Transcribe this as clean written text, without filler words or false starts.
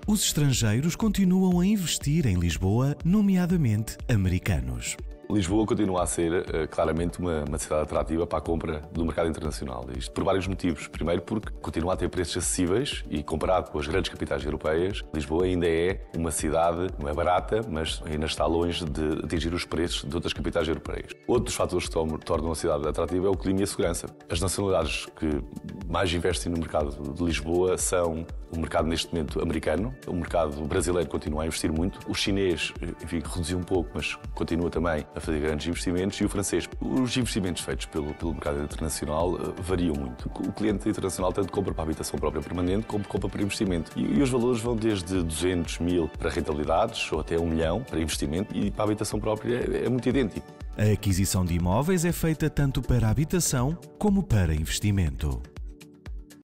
Os estrangeiros continuam a investir em Lisboa, nomeadamente americanos. Lisboa continua a ser claramente uma cidade atrativa para a compra do mercado internacional. Isto por vários motivos. Primeiro porque continua a ter preços acessíveis e comparado com as grandes capitais europeias, Lisboa ainda é uma cidade, não é barata, mas ainda está longe de atingir os preços de outras capitais europeias. Outros fatores que tornam a cidade atrativa é o clima e a segurança. As nacionalidades que mais investem no mercado de Lisboa são o mercado neste momento americano, o mercado brasileiro continua a investir muito, o chinês, enfim, reduziu um pouco, mas continua também a fazer grandes investimentos, e o francês. Os investimentos feitos pelo mercado internacional variam muito. O cliente internacional tanto compra para a habitação própria permanente como compra para investimento. E os valores vão desde 200 mil para rentabilidades ou até 1 milhão para investimento, e para a habitação própria é muito idêntico. A aquisição de imóveis é feita tanto para habitação como para investimento.